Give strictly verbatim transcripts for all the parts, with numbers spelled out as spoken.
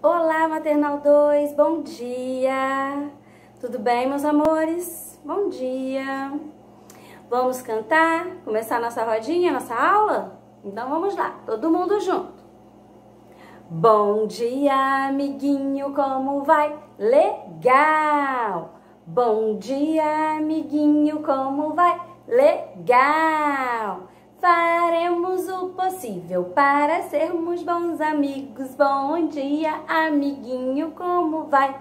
Olá, Maternal dois, bom dia! Tudo bem, meus amores? Bom dia! Vamos cantar? Começar nossa rodinha, nossa aula? Então vamos lá, todo mundo junto! Bom dia, amiguinho, como vai? Legal! Bom dia, amiguinho, como vai? Legal! Faremos o possível para sermos bons amigos. Bom dia, amiguinho, como vai?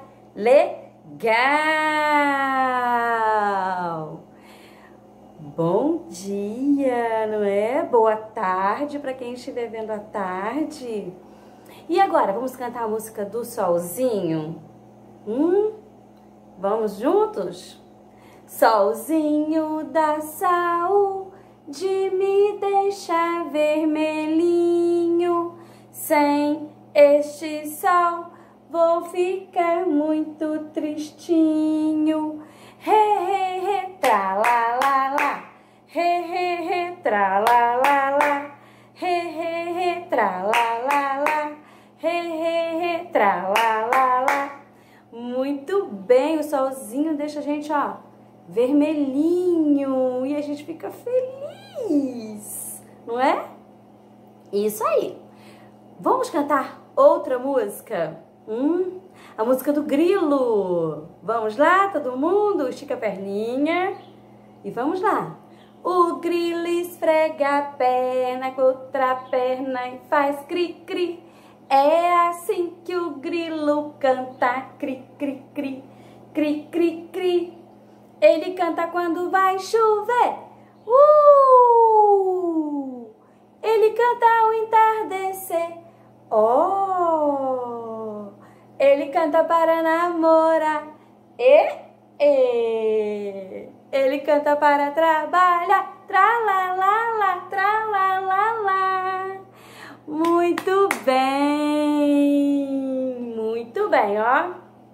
Legal! Bom dia, não é? Boa tarde para quem estiver vendo à tarde. E agora, vamos cantar a música do Solzinho? Hum? Vamos juntos? Solzinho da saúde me deixa vermelhinho. Sem este sol vou ficar muito tristinho. He, he, he, tra la la la. He, he, he, tra la la la. He, he, he, tra la la la. He, he, he, tra la la la. Muito bem, o solzinho deixa a gente, ó, vermelhinho e a gente fica feliz, não é? Isso aí. Vamos cantar outra música? Hum? A música do grilo. Vamos lá, todo mundo? Estica a perninha e vamos lá. O grilo esfrega a perna com outra perna e faz cri-cri. É assim que o grilo canta, cri-cri-cri, cri-cri-cri. Ele canta quando vai chover. Uh! Ele canta ao entardecer. Oh! Ele canta para namorar. E, e. Ele canta para trabalhar. Tra-la-la-la, tra-la-la-la. Muito bem. Muito bem, ó.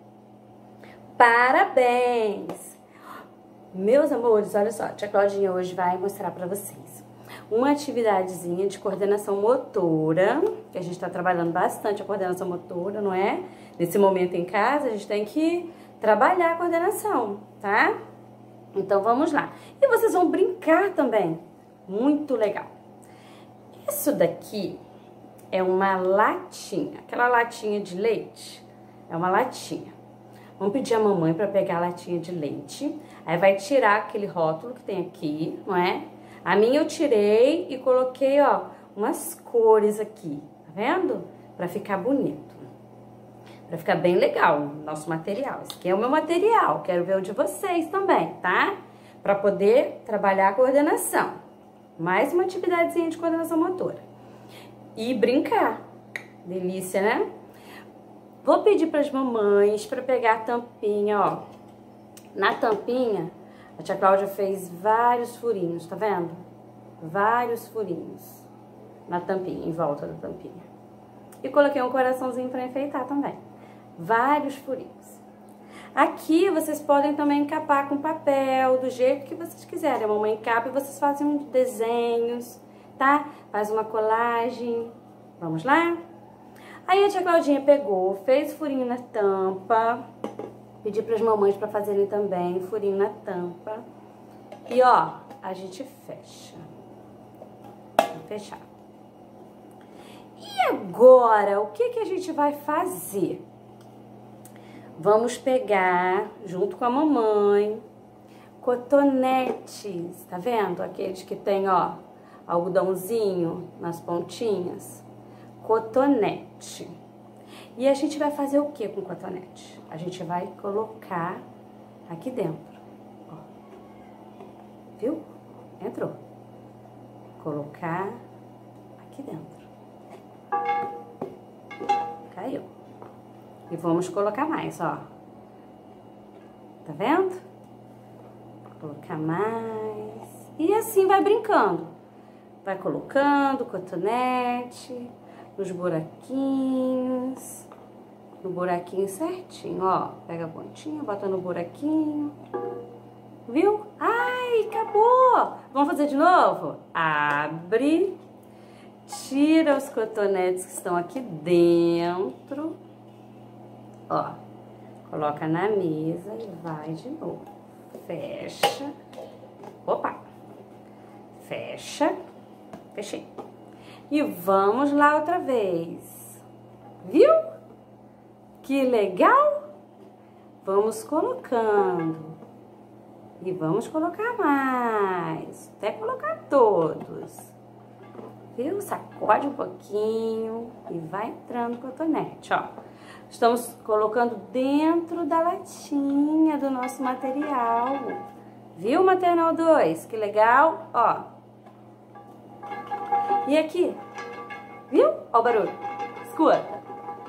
Parabéns. Meus amores, olha só, a tia Claudinha hoje vai mostrar pra vocês uma atividadezinha de coordenação motora, que a gente tá trabalhando bastante a coordenação motora, não é? Nesse momento em casa, a gente tem que trabalhar a coordenação, tá? Então, vamos lá. E vocês vão brincar também. Muito legal. Isso daqui é uma latinha, aquela latinha de leite, é uma latinha. Vamos pedir a mamãe para pegar a latinha de leite. Aí vai tirar aquele rótulo que tem aqui, não é? A minha eu tirei e coloquei, ó, umas cores aqui, tá vendo? Para ficar bonito. Para ficar bem legal o nosso material. Esse aqui é o meu material, quero ver o de vocês também, tá? Para poder trabalhar a coordenação. Mais uma atividadezinha de coordenação motora. E brincar. Delícia, né? Vou pedir para as mamães para pegar a tampinha, ó. Na tampinha, a tia Cláudia fez vários furinhos, tá vendo? Vários furinhos na tampinha, em volta da tampinha. E coloquei um coraçãozinho para enfeitar também. Vários furinhos. Aqui vocês podem também encapar com papel, do jeito que vocês quiserem. A mamãe encapa e vocês fazem uns desenhos, tá? Faz uma colagem. Vamos lá? Aí a tia Claudinha pegou, fez furinho na tampa, pedi para as mamães para fazerem também furinho na tampa. E ó, a gente fecha. Vou fechar. E agora, o que que a gente vai fazer? Vamos pegar, junto com a mamãe, cotonetes, tá vendo? Aqueles que tem, ó, algodãozinho nas pontinhas. Cotonete. E a gente vai fazer o que com cotonete? A gente vai colocar aqui dentro. Ó. Viu? Entrou. Colocar aqui dentro. Caiu. E vamos colocar mais, ó. Tá vendo? Colocar mais. E assim vai brincando. Vai colocando cotonete nos buraquinhos, no buraquinho certinho, ó. Pega a pontinha, bota no buraquinho. Viu? Ai, acabou! Vamos fazer de novo? Abre, tira os cotonetes que estão aqui dentro Ó, coloca na mesa e vai de novo. Fecha. Opa! Fecha. Fechei. E vamos lá outra vez. Viu? Que legal? Vamos colocando. E vamos colocar mais. Até colocar todos. Viu? Sacode um pouquinho e vai entrando o cotonete, ó. Estamos colocando dentro da latinha do nosso material. Viu, Maternal dois? Que legal, ó. E aqui? Viu? Ó o barulho. Escuta.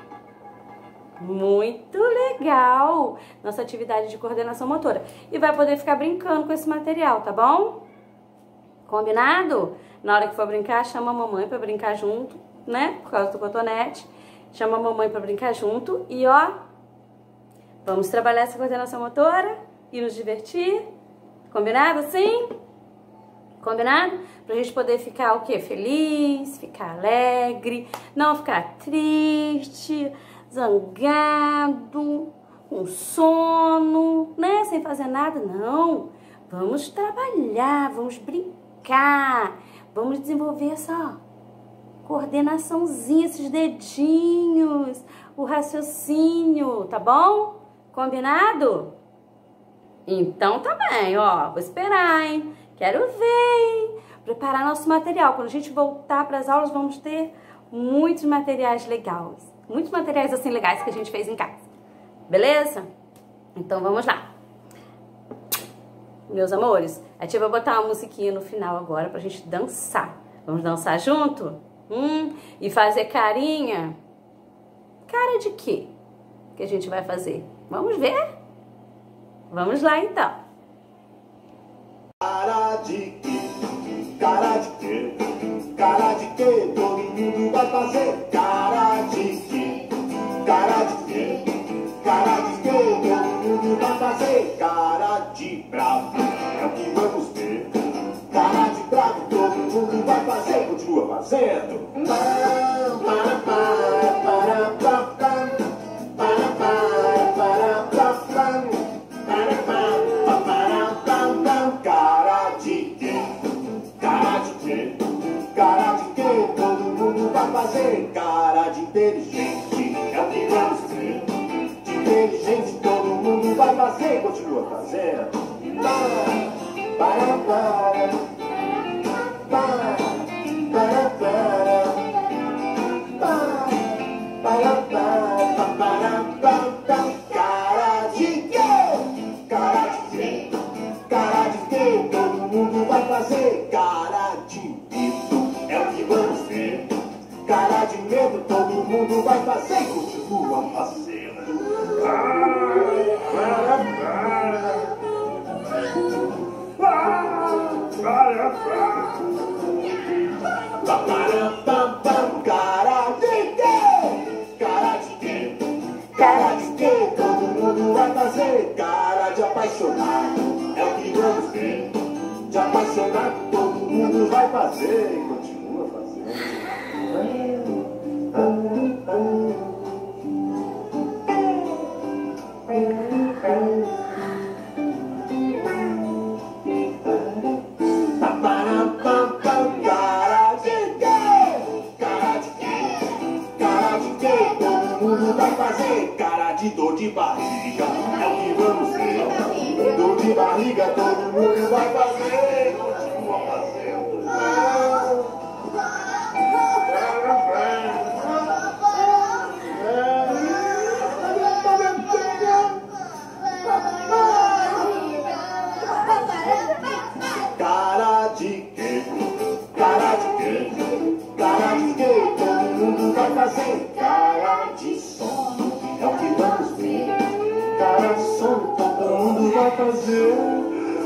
Muito legal. Nossa atividade de coordenação motora. E vai poder ficar brincando com esse material, tá bom? Combinado? Na hora que for brincar, chama a mamãe pra brincar junto, né? Por causa do cotonete. Chama a mamãe pra brincar junto. E ó, vamos trabalhar essa coordenação motora e nos divertir. Combinado, sim? Combinado? Pra gente poder ficar o quê? Feliz, ficar alegre, não ficar triste, zangado, com sono, né? Sem fazer nada, não. Vamos trabalhar, vamos brincar, vamos desenvolver essa coordenaçãozinha, esses dedinhos, o raciocínio, tá bom? Combinado? Então tá bem, ó, vou esperar, hein? Quero ver, hein? Preparar nosso material. Quando a gente voltar para as aulas, vamos ter muitos materiais legais. Muitos materiais assim legais que a gente fez em casa. Beleza? Então vamos lá. Meus amores, a tia vai botar uma musiquinha no final agora pra gente dançar. Vamos dançar junto? Hum, e fazer carinha? Cara de quê que a gente vai fazer? Vamos ver? Vamos lá então. Cara de quê? Cara de quê? Cara de quê? Todo mundo vai fazer. Cara de quê? Cara de quê? Cara de quê? Todo mundo vai fazer. Cara de bravo é o que vamos ter. Cara de bravo todo mundo vai fazer. Continua fazendo. Para, para, para, para, para, para, para, para, para, para. Cara de quê? Cara de quê? Cara de quê? Todo mundo vai fazer. Cara de inteligente é o que vamos ser. De inteligente todo mundo vai fazer. Continua fazendo. Para, para, para, para, para, para, para, para, para, para. Cara de quê? Cara de quê? Cara de quê? Todo mundo vai fazer. Cara de medo é o que vamos ver. Cara de medo todo mundo vai fazer. Continua fazendo. Para, para, para, para. Cara de quê? Cara de quê? Cara de quê? Todo mundo vai fazer. Cara de apaixonado é o que vamos ver. De apaixonado todo mundo vai fazer. E continua fazendo. Cara de quê? Cara de quê? Cara de quê? Todo mundo vai fazer. Cara de dor de barriga é o que vamos ver. Dor de barriga todo mundo vai fazer. Continua fazendo. Cara de quê? Cara de quê? Cara de quê? Todo mundo vai fazer. Cara de sono é o que vamos ver. Cara de sono todo mundo vai fazer.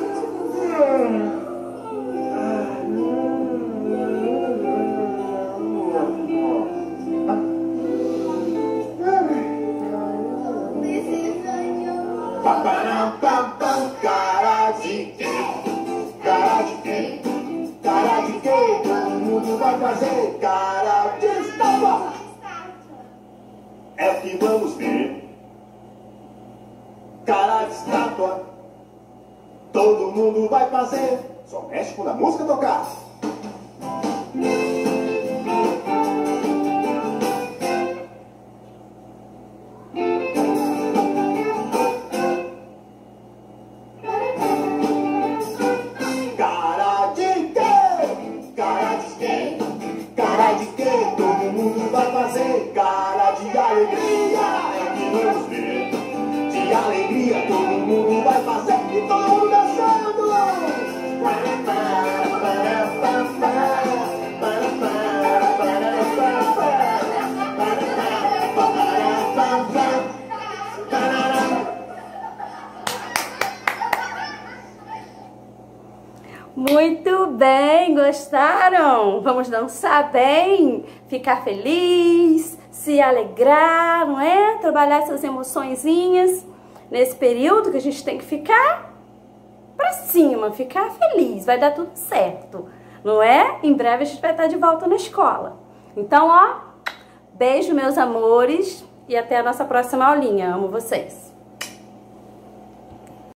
Cara de quê? Cara de quê? Cara de quê? Todo mundo vai fazer. Cara de estátua é o que vamos ver. cara de estátua. Todo mundo vai fazer, só mexe quando a música tocar. Cara de quê? Cara de quê? Cara de quê? Todo mundo vai fazer. Cara de alegria é o que vamos ver. De alegria todo mundo vai fazer. E todo mundo dançando. Muito bem, gostaram? Vamos dançar bem, ficar feliz, se alegrar, não é? Trabalhar essas emoçõezinhas nesse período que a gente tem que ficar pra cima, ficar feliz, vai dar tudo certo, não é? Em breve a gente vai estar de volta na escola. Então, ó, beijo, meus amores, e até a nossa próxima aulinha. Amo vocês!